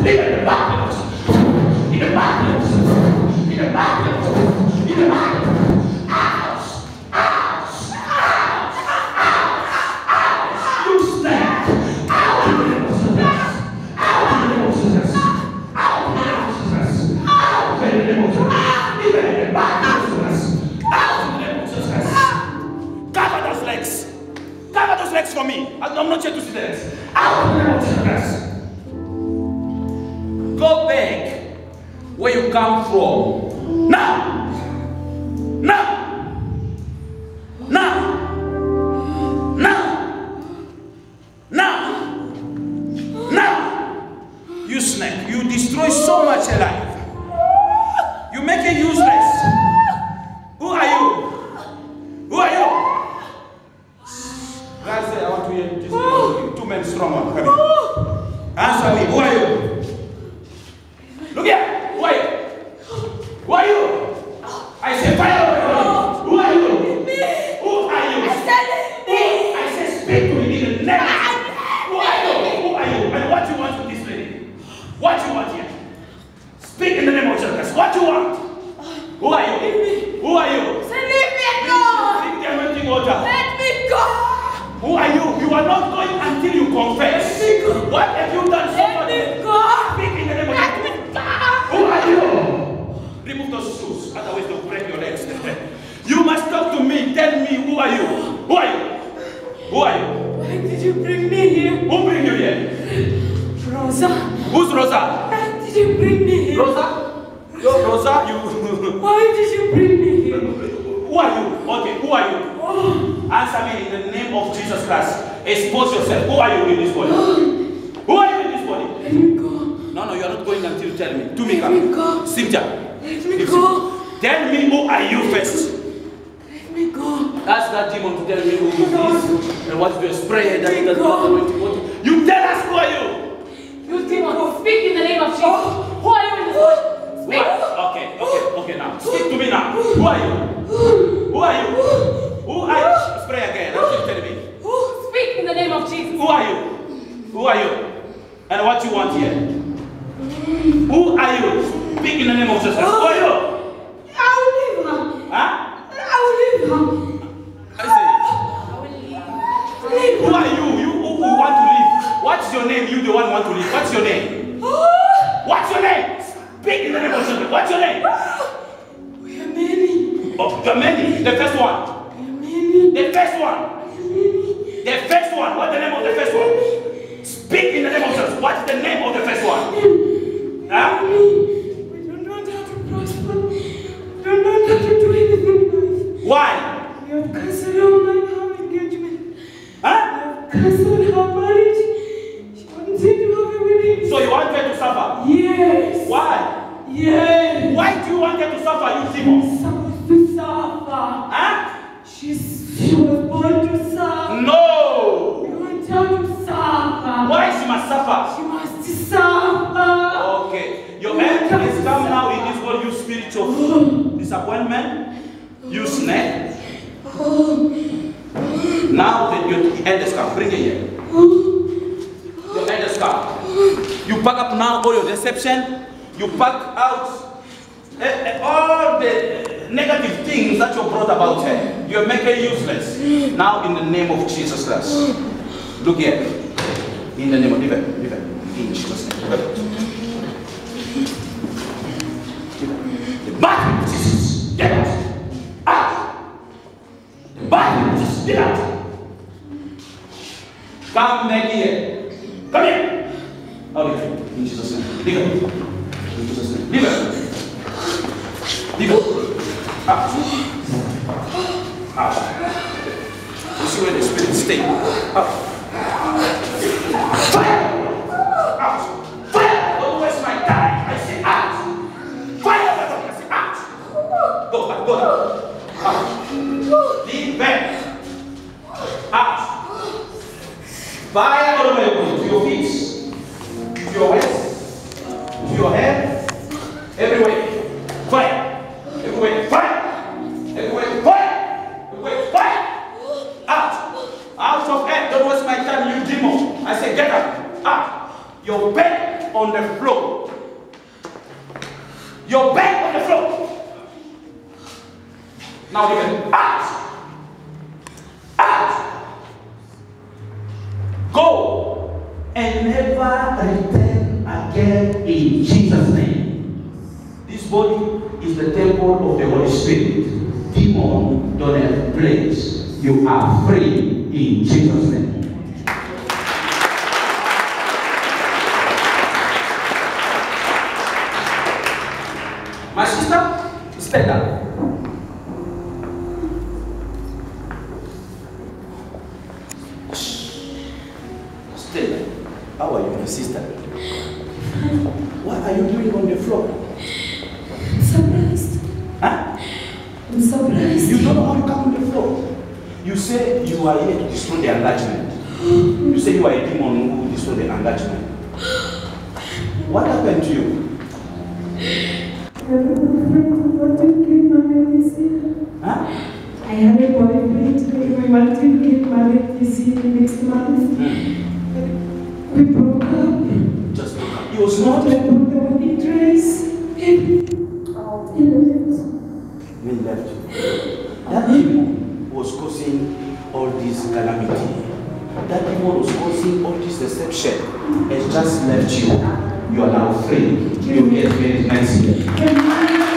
Live in the back. In the back. In the back. In the back. For me, I'm not here to see that. Go back where you come from. Now. You snake, you destroy so much alive. You make it useless. Who are you? Who are you? Guys, I want to hear this. Two men strong. Come here. Answer me. Who are you? Look here. Who are you? Who are you? I say fire. Who are you? Me. Who are you? I said me. I say speak to me in the name. Who are you? Who are you? And what you want with this lady? What you want here? Speak in the name of Jesus. What you want? Who are you? Who are you? Say leave me alone. Drink the anointing water. Let me go. Who are you? You are not going until you confess. What have you done so far? Let me go. Speak in the name of Let me go. Who are you? Remove those shoes, otherwise they'll break your legs. You must talk to me. Tell me, who are you? Who are you? Who are you? Why did you bring me here? Who bring you here? Rosa. Who's Rosa? Why did you bring me here? Rosa? Yo, Rosa, you. Why did you bring me here? Who are you? Okay, who are you? Answer me in the name of Jesus Christ. Expose yourself. Who are you in this body? Who are you in this body? Let me go. No, you are not going until you tell me. To me, Let me go. Cynthia. Let me go. Tell me, who are you first? Let me go. Ask that demon to tell me who he is and what to spray that Let me go. You tell us, who are you? You demon, speak in the name of Jesus. Who are you in this body? Speak. Okay, now. Speak to me now. Who are you? Who are you? Who are you? Spray again. That's what you tell me. Speak in the name of Jesus. Who are you? Who are you? And what you want here? Who are you? Speak in the name of Jesus. Who are you? I will leave her. Huh? I will leave her. I say. I will leave. Who are you? You who want to leave? What's your name? You the one who want to leave. What's your name? What's your name? Speak in the name of Jesus. What's your name? We are many. Oh, you're many. The first one. We are many. The first one. The first one. What's the name of the first one? Speak in the name of Jesus. What's the name of the first one? Huh? We don't know how to prosper. We don't know how to do anything in life. Why? We have cancelled our engagement. Huh? We have cancelled her marriage. She wanted to have a wedding. So you want her to suffer? Yes. Why? Yes. Why do you want her to suffer, you demon? Supposed to suffer. Huh? She was born to suffer. No. We want her to suffer. Why she must suffer? She must suffer. Okay. Your end is come now in this world, you spiritual disappointment, you snake. Now your end is come. Bring it here. Your end is come. You pack up now all your deception. You pack out all the negative things that you brought about her. You make her useless. Now in the name of Jesus Christ. Look here. In the name of in Jesus' name. The body of Jesus, get out. Out. The body of Jesus, get out. Come back here. Come here. Okay. In Jesus' name. Leave it. In Jesus' name. Leave it. Leave it. Out. Out. You see where the spirit stay. Out. Fire. Out. Fire. Don't waste my time. I say out. Fire. I say out. Go back. Go back. Out. Leave back. Out. Fire all the way to your feet, to your waist, to your head, everywhere. Fire. Everywhere. Fire. Everywhere. Fire. Everywhere. Fire. Out. Out of head. Don't waste on the floor. Your bed on the floor. Now you can out. Out. Go and never return again in Jesus' name. This body is the temple of the Holy Spirit. Demon don't have place. You are free in Jesus' name. My sister, stand up. Stand up. How are you, my sister? What are you doing on the floor? Surprised. Huh? I'm surprised. You don't know how you come on the floor. You say you are here to destroy the engagement. You say you are a demon who destroy the engagement. What happened to you? I had a boyfriend who wanted to get married this year. Huh? I had a boyfriend who wanted to get married this year next month. We broke up. Just broke up. He was not. I put the wedding dress. He left you. That demon was causing all this calamity. That demon was causing all this deception. It just left you. You are now free. You get very nice.